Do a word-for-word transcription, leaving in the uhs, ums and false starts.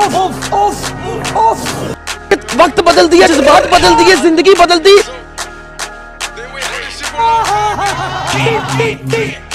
ओफ ओफ ओफ। वक्त बदल दिया, जज्बात बदल दिए, जिंदगी बदल दी।